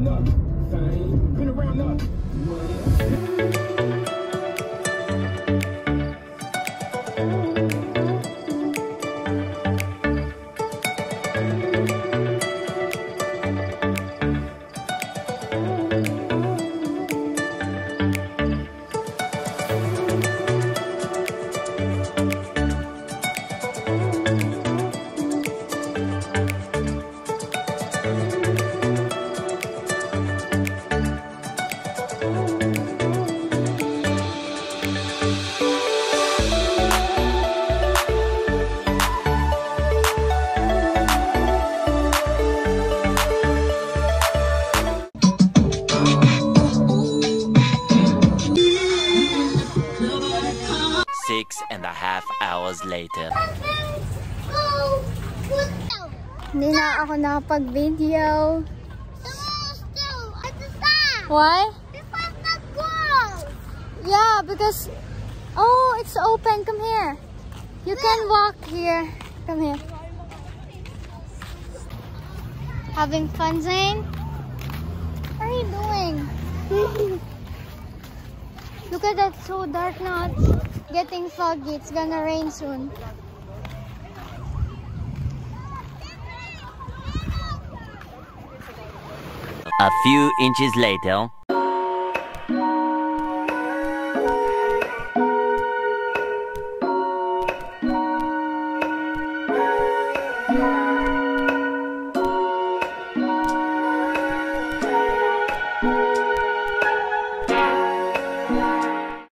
6.5 hours later. Hindi na ako nakapag-video. Why? Yeah, because oh, it's open. Come here. You can walk here. Come here. Having fun, Zane? What are you doing? Look at that, so dark now. It's getting foggy. It's gonna rain soon. A few inches later.